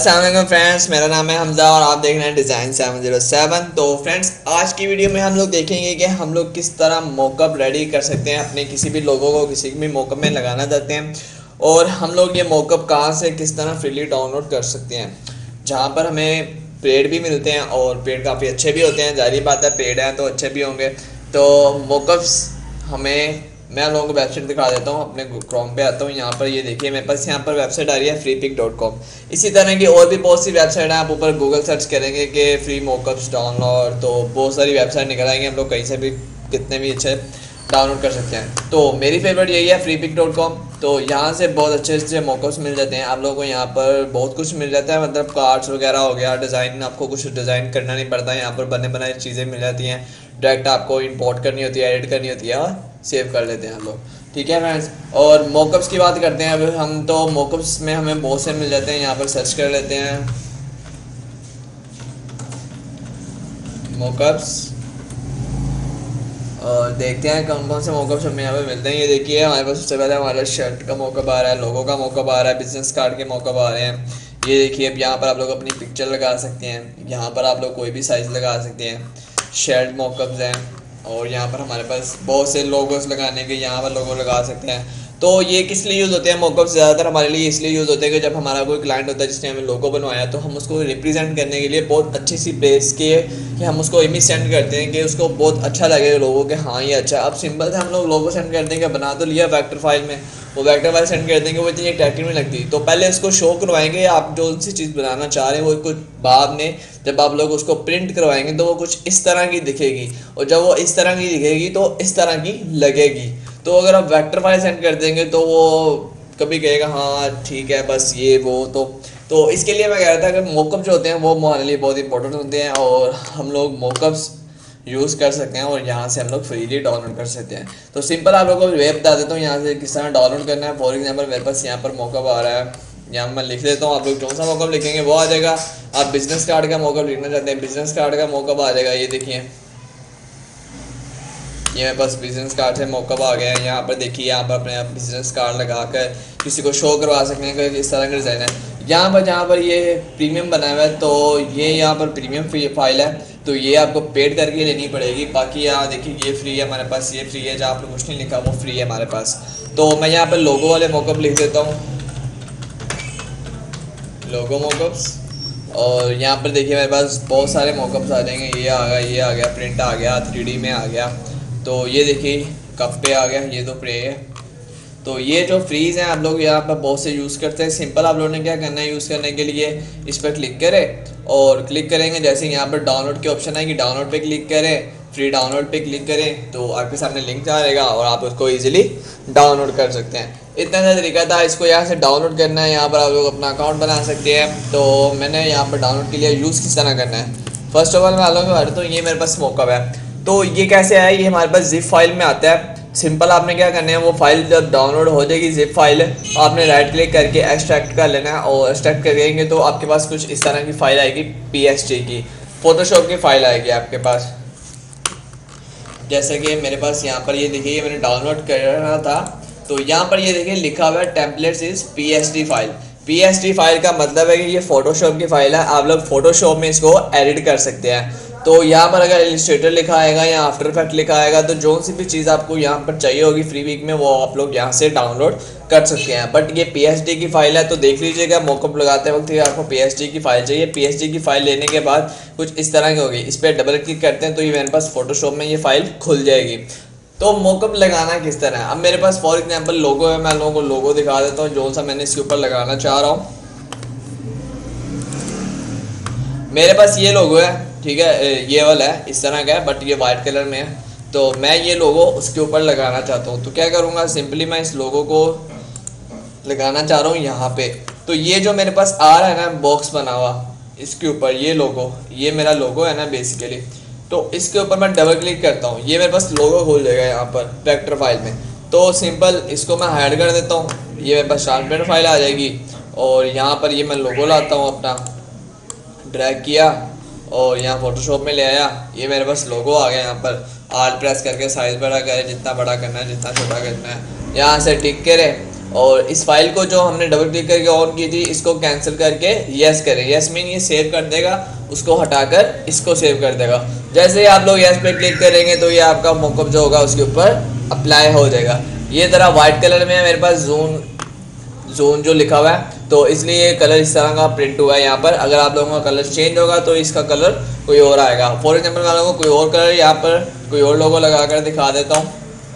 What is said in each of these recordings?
अस्सलाम वालेकुम फ्रेंड्स, मेरा नाम है हमज़ा और आप देख रहे हैं डिज़ाइन 707। तो फ्रेंड्स, आज की वीडियो में हम लोग देखेंगे कि हम लोग किस तरह मॉकअप रेडी कर सकते हैं। अपने किसी भी लोगों को किसी भी मॉकअप में लगाना चाहते हैं और हम लोग ये मॉकअप कहाँ से किस तरह फ्रीली डाउनलोड कर सकते हैं, जहाँ पर हमें पेड भी मिलते हैं और पेड काफ़ी अच्छे भी होते हैं। जाहिर बात है, पेड है तो अच्छे भी होंगे। तो मॉकअप्स हमें, मैं लोगों को वेबसाइट दिखा देता हूँ। अपने क्रोम पे आता हूँ, यहाँ पर ये देखिए मेरे पास यहाँ पर वेबसाइट आ रही है freepik.com। इसी तरह की और भी बहुत सी वेबसाइट है। आप ऊपर गूगल सर्च करेंगे कि फ्री मॉकअप्स डाउनलोड, तो बहुत सारी वेबसाइट निकल आएंगे। हम लोग कहीं से भी कितने भी अच्छे डाउनलोड कर सकते हैं। तो मेरी फेवरेट यही है freepik.com। तो यहाँ से बहुत अच्छे अच्छे मॉकअप्स मिल जाते हैं। आप लोगों को यहाँ पर बहुत कुछ मिल जाता है, मतलब कार्ड्स वगैरह हो गया, डिज़ाइन, आपको कुछ डिज़ाइन करना नहीं पड़ता है। यहाँ पर बने बनाई चीज़ें मिल जाती हैं। डायरेक्ट आपको इंपोर्ट करनी होती है, एडिट करनी होती है और सेव कर लेते हैं हम लोग। ठीक है फ्रेंड्स, और मॉकअप्स की बात करते हैं अब हम। तो मॉकअप्स में हमें बहुत से मिल जाते हैं। यहाँ पर सर्च कर लेते हैं मॉकअप्स और देखते हैं कौन कौन से मॉकअप्स हमें यहाँ पे मिलते हैं। ये देखिए हमारे पास सबसे पहले हमारा शर्ट का मॉकअप आ रहा है, लोगो का मॉकअप आ रहा है, बिजनेस कार्ड के मॉकअप आ रहे हैं। ये देखिए, अब यहाँ पर आप लोग अपनी पिक्चर लगा सकते हैं। यहाँ पर आप लोग कोई भी साइज़ लगा सकते हैं। शर्ट मॉकअप्स हैं और यहाँ पर हमारे पास बहुत से लोगोस लगाने के, यहाँ पर लोगो लगा सकते हैं। तो ये किस लिए यूज़ होते हैं मॉकअप्स? ज़्यादातर हमारे लिए इसलिए यूज़ होते हैं कि जब हमारा कोई क्लाइंट होता है जिसने हमें लोगो बनवाया, तो हम उसको रिप्रेजेंट करने के लिए बहुत अच्छी सी बेस के कि हम उसको इमेज सेंड करते हैं कि उसको बहुत अच्छा लगे लोगों के, हाँ ये अच्छा है। अब सिंपल से हम लोग लोगो सेंड कर देंगे, बना तो लिया वेक्टर फाइल में, वो वेक्टर फाइल सेंड कर देंगे, वो इतनी अट्रैक्टिव नहीं लगती। तो पहले उसको शो करवाएंगे आप जो सी चीज़ बनाना चाह रहे हैं, वो कुछ बाद में जब आप लोग उसको प्रिंट करवाएंगे तो वो कुछ इस तरह की दिखेगी, और जब वो इस तरह की दिखेगी तो इस तरह की लगेगी। तो अगर आप वेक्टर फाइल सेंड कर देंगे तो वो कभी कहेगा हाँ ठीक है बस ये वो। तो इसके लिए मैं कह रहा था कि मॉकअप जो होते हैं वो हमारे लिए बहुत इंपॉर्टेंट होते हैं और हम लोग मॉकअप्स यूज़ कर सकते हैं और यहाँ से हम लोग फ्रीली डाउनलोड कर सकते हैं। तो सिंपल आप लोगों को वे बता देता हूँ यहाँ से किस तरह डाउनलोड करना है। फॉर एग्जाम्पल मेरे पास यहाँ पर मॉकअप आ रहा है, यहाँ मैं लिख देता हूँ। आप लोग कौन सा मॉकअप लिखेंगे वो आ जाएगा। आप बिजनेस कार्ड का मॉकअप लिखना चाहते हैं, बिजनेस कार्ड का मॉकअप आ जाएगा। ये देखिए, ये मेरे पास बिजनेस कार्ड से मॉकअप आ गया है। यहाँ पर देखिए, यहाँ पर अपने आप बिजनेस कार्ड लगा कर किसी को शो करवा सकते हैं कि इस तरह का डिज़ाइन है। यहाँ पर जहाँ पर ये प्रीमियम बना हुआ है, तो ये यहाँ पर प्रीमियम फाइल है, तो ये आपको पेड करके लेनी पड़ेगी। बाकी यहाँ देखिए ये फ्री है हमारे पास, ये फ्री है, जहाँ पर कुछ नहीं लिखा वो फ्री है हमारे पास। तो मैं यहाँ पर लोगो वाले मॉकअप लिख देता हूँ, लोगो मॉकअप्स। और यहाँ पर देखिए मेरे पास बहुत सारे मॉकअप्स आ जाएंगे। ये आ गया, ये आ गया, प्रिंट आ गया, 3D में आ गया। तो ये देखिए कप पे आ गया, ये तो प्रे है। तो ये जो फ्रीज हैं आप लोग यहाँ पर बहुत से यूज़ करते हैं। सिंपल आप लोगों ने क्या करना है, यूज़ करने के लिए इस पर क्लिक करें और क्लिक करेंगे जैसे यहाँ पर डाउनलोड के ऑप्शन आएगी, डाउनलोड पे क्लिक करें, फ्री डाउनलोड पे क्लिक करें तो आपके सामने लिंक आ जाएगा और आप उसको ईजिली डाउनलोड कर सकते हैं। इतना सा तरीका था। इसको यहाँ से डाउनलोड करना है, यहाँ पर आप लोग अपना अकाउंट बना सकते हैं। तो मैंने यहाँ पर डाउनलोड के लिए यूज़ किस तरह करना है, फर्स्ट ऑफ ऑल मैं आप लोगों को बता देता हूँ। ये मेरे पास मॉकअप है, तो ये कैसे आया, ये हमारे पास जिप फाइल में आता है। सिंपल आपने क्या करना है, वो फाइल जब डाउनलोड हो जाएगी जिप फाइल, आपने राइट क्लिक करके एक्सट्रैक्ट कर लेना है और एक्सट्रैक्ट करेंगे तो आपके पास कुछ इस तरह की फाइल आएगी, PST की, फोटोशॉप की फाइल आएगी आपके पास। जैसे कि मेरे पास यहाँ पर ये देखिए, ये मैंने डाउनलोड करना था, तो यहाँ पर ये देखिए लिखा हुआ है templates is PST file. PST file का मतलब है कि ये फोटोशॉप की फाइल है, आप लोग फोटोशॉप में इसको एडिट कर सकते हैं। तो यहाँ पर अगर इलस्ट्रेटर लिखा आएगा या आफ्टर इफेक्ट लिखा आएगा, तो जो सी भी चीज़ आपको यहाँ पर चाहिए होगी फ्री वीक में, वो आप लोग यहाँ से डाउनलोड कर सकते हैं। बट ये PST की फाइल है, तो देख लीजिएगा मॉकअप लगाते वक्त आपको PST की फाइल चाहिए। PST की फाइल लेने के बाद कुछ इस तरह की होगी, इस पर डबल क्लिक करते हैं तो ये मेरे पास फोटोशॉप में ये फाइल खुल जाएगी। तो मॉकअप लगाना किस तरह है, अब मेरे पास फॉर एग्जांपल लोगो है, मैं लोगों को लोगो दिखा देता हूँ जो सा मैंने इसके ऊपर लगाना चाह रहा हूँ। मेरे पास ये लोगो है, ठीक है, ये वाला है, इस तरह का है बट ये वाइट कलर में है। तो मैं ये लोगो उसके ऊपर लगाना चाहता हूँ, तो क्या करूँगा, सिंपली मैं इस लोगो को लगाना चाह रहा हूँ यहाँ पे। तो ये जो मेरे पास आ रहा है ना बॉक्स बना हुआ, इसके ऊपर ये लोगो, ये मेरा लोगो है ना बेसिकली, तो इसके ऊपर मैं डबल क्लिक करता हूँ, ये मेरे पास लोगो खोल जाएगा यहाँ पर वेक्टर फाइल में। तो सिंपल इसको मैं हाइड कर देता हूँ, ये मेरे पास ट्रांसपेरेंट फाइल आ जाएगी और यहाँ पर ये मैं लोगो लाता हूँ, अपना ड्रैग किया और यहाँ फोटोशॉप में ले आया, ये मेरे पास लोगो आ गया। यहाँ पर आल्ट प्रेस करके साइज़ बड़ा करें, जितना बड़ा करना है जितना छोटा करना है, यहाँ से टिक करें और इस फाइल को जो हमने डबल क्लिक करके ऑन की थी इसको कैंसिल करके यस करें। यस मीन ये सेव कर देगा, उसको हटाकर इसको सेव कर देगा। जैसे ही आप लोग यस पे क्लिक करेंगे तो ये आपका मॉकअप जो होगा उसके ऊपर अप्लाई हो जाएगा। ये तरह वाइट कलर में है मेरे पास जोन जो लिखा हुआ है, तो इसलिए कलर इस तरह का प्रिंट हुआ है यहाँ पर। अगर आप लोगों का कलर चेंज होगा तो इसका कलर कोई और आएगा। फॉर एग्जाम्पल मैं लोगों को कोई और कलर यहाँ पर कोई और लोगो लगा कर दिखा देता हूँ।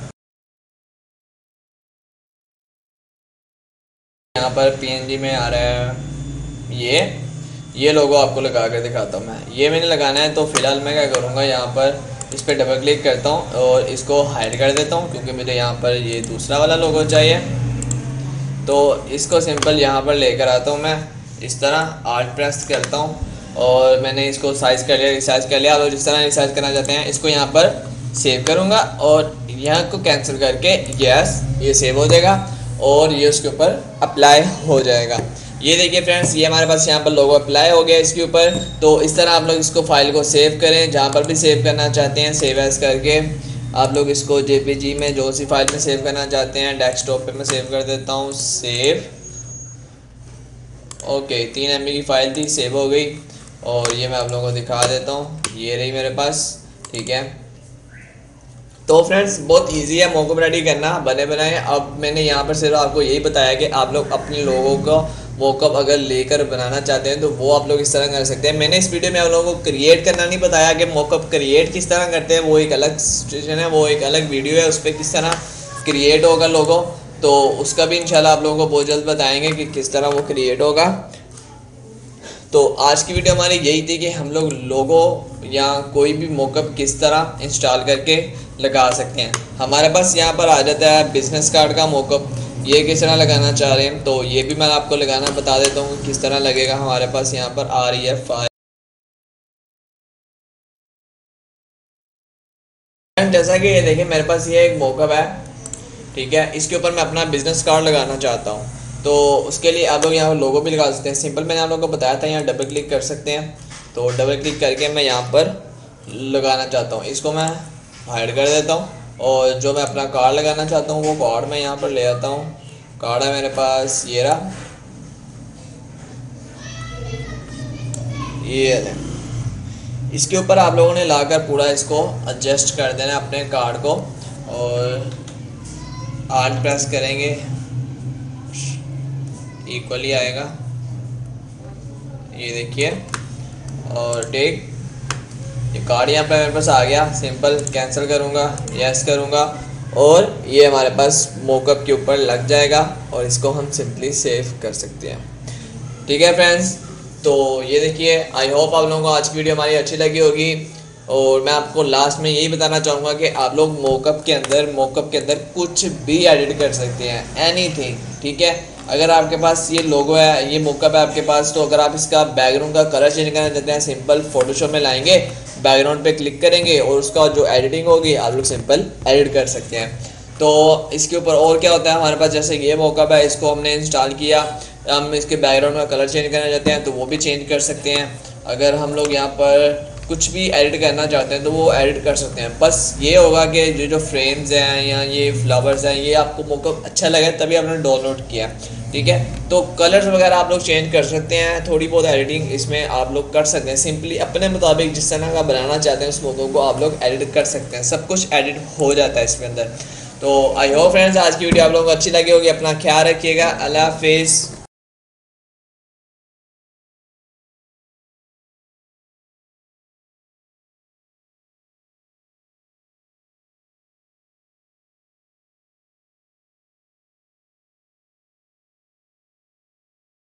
यहाँ पर PNG में आ रहा है ये लोगो आपको लगा कर दिखाता हूँ मैं। ये मैंने लगाना है तो फिलहाल मैं क्या करूँगा, यहाँ पर इस पर डबल क्लिक करता हूँ और इसको हाइड कर देता हूँ क्योंकि मुझे यहाँ पर ये दूसरा वाला लोगो चाहिए। तो इसको सिंपल यहाँ पर लेकर आता हूँ मैं, इस तरह आल्ट प्रेस करता हूँ और मैंने इसको साइज़ कर लिया, रिसाइज कर लिया। आप लोग जिस तरह रिसाइज करना चाहते हैं इसको यहाँ पर सेव करूँगा और यहाँ को कैंसिल करके यस ये सेव हो जाएगा और ये उसके ऊपर अप्लाई हो जाएगा। ये देखिए फ्रेंड्स, ये हमारे पास यहाँ पर लोगो अप्लाई हो गया इसके ऊपर। तो इस तरह आप लोग इसको फाइल को सेव करें, जहाँ पर भी सेव करना चाहते हैं सेव एज करके आप लोग इसको JPG में जो सी फाइल में सेव करना चाहते हैं, डेस्कटॉप पे मैं सेव कर देता हूँ सेव। ओके 3 MB की फाइल थी, सेव हो गई और ये मैं आप लोगों को दिखा देता हूँ, ये रही मेरे पास। ठीक है, तो फ्रेंड्स बहुत इजी है मॉकअप रेडी करना बने बनाए। अब मैंने यहाँ पर सिर्फ आपको यही बताया कि आप लोग अपने लोगों का मॉकअप अगर लेकर बनाना चाहते हैं तो वो आप लोग इस तरह कर सकते हैं। मैंने इस वीडियो में आप लोगों को क्रिएट करना नहीं बताया कि मॉकअप क्रिएट किस तरह करते हैं, वो एक अलग सिचुएशन है, वो एक अलग वीडियो है, उस पर किस तरह क्रिएट होगा लोगो, तो उसका भी इंशाल्लाह आप लोगों को बहुत जल्द बताएंगे कि किस तरह वो क्रिएट होगा। तो आज की वीडियो हमारी यही थी कि हम लोग लोगो या कोई भी मॉकअप किस तरह इंस्टॉल करके लगा सकते हैं। हमारे पास यहाँ पर आ जाता है बिजनेस कार्ड का मॉकअप, ये किस तरह लगाना चाह रहे हैं तो ये भी मैं आपको लगाना बता देता हूँ किस तरह लगेगा। हमारे पास यहाँ पर REF जैसा कि ये देखिए मेरे पास ये एक मॉकअप है, ठीक है, इसके ऊपर मैं अपना बिजनेस कार्ड लगाना चाहता हूँ। तो उसके लिए आप लोग यहाँ पर लोगो भी लगा सकते हैं। सिंपल मैंने आप लोगों को बताया था, यहाँ डबल क्लिक कर सकते हैं। तो डबल क्लिक करके मैं यहाँ पर लगाना चाहता हूँ, इसको मैं हाइड कर देता हूँ और जो मैं अपना कार्ड लगाना चाहता हूँ वो कार्ड मैं यहाँ पर ले आता हूँ। कार्ड है मेरे पास, ये रहा, ये है। इसके ऊपर आप लोगों ने लाकर पूरा इसको एडजस्ट कर देना अपने कार्ड को और आल्ट प्रेस करेंगे, इक्वली आएगा, ये देखिए। और टेक ये कार्ड यहाँ पे मेरे पास आ गया। सिंपल कैंसिल करूँगा, यस करूँगा और ये हमारे पास मॉकअप के ऊपर लग जाएगा और इसको हम सिंपली सेव कर सकते हैं। ठीक है फ्रेंड्स, तो ये देखिए, आई होप आप लोगों को आज की वीडियो हमारी अच्छी लगी होगी। और मैं आपको लास्ट में यही बताना चाहूँगा कि आप लोग मॉकअप के अंदर कुछ भी एडिट कर सकते हैं, एनीथिंग। ठीक है, अगर आपके पास ये लोगो है, ये मॉकअप है आपके पास, तो अगर आप इसका बैकग्राउंड का कलर चेंज करना चाहते हैं, सिंपल फोटोशॉप में लाएंगे, बैकग्राउंड पे क्लिक करेंगे और उसका जो एडिटिंग होगी आप लोग सिंपल एडिट कर सकते हैं। तो इसके ऊपर और क्या होता है, हमारे पास जैसे ये मॉकअप है, इसको हमने इंस्टॉल किया, हम इसके बैकग्राउंड का कलर चेंज करना चाहते हैं तो वो भी चेंज कर सकते हैं। अगर हम लोग यहाँ पर कुछ भी एडिट करना चाहते हैं तो वो एडिट कर सकते हैं। बस ये होगा कि जो फ्रेम्स हैं या ये फ्लावर्स हैं, ये आपको मॉकअप अच्छा लगे तभी आपने डाउनलोड किया। ठीक है, तो कलर्स वगैरह आप लोग चेंज कर सकते हैं, थोड़ी बहुत एडिटिंग इसमें आप लोग कर सकते हैं। सिंपली अपने मुताबिक जिस तरह का बनाना चाहते हैं उस मॉकअप को आप लोग एडिट कर सकते हैं, सब कुछ एडिट हो जाता है इसके अंदर। तो आई होप फ्रेंड्स आज की वीडियो आप लोगों को अच्छी लगी होगी। अपना ख्याल रखिएगा, अल्लाह हाफिज़।